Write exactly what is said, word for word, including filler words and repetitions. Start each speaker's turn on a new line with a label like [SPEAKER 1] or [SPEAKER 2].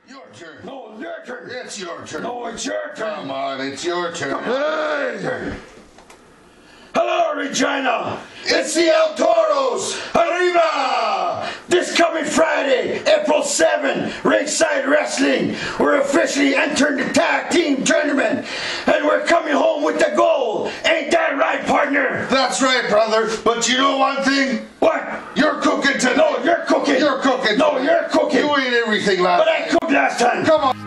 [SPEAKER 1] Your turn.
[SPEAKER 2] No, your turn.
[SPEAKER 1] It's your turn.
[SPEAKER 2] No, it's your turn.
[SPEAKER 1] Come on, it's your turn.
[SPEAKER 2] Hey. Hello, Regina.
[SPEAKER 1] It's the El Toros.
[SPEAKER 2] Arriba! This coming Friday, April seventh, Ringside Wrestling. We're officially entering the tag team tournament, and we're coming home with the gold. Ain't that right, partner?
[SPEAKER 1] That's right, brother. But you know one thing?
[SPEAKER 2] What?
[SPEAKER 1] You're cooking tonight.
[SPEAKER 2] No, you're cooking.
[SPEAKER 1] You're cooking.
[SPEAKER 2] No, you're cooking.
[SPEAKER 1] You ate everything last
[SPEAKER 2] But I cooked last time.
[SPEAKER 1] Come on.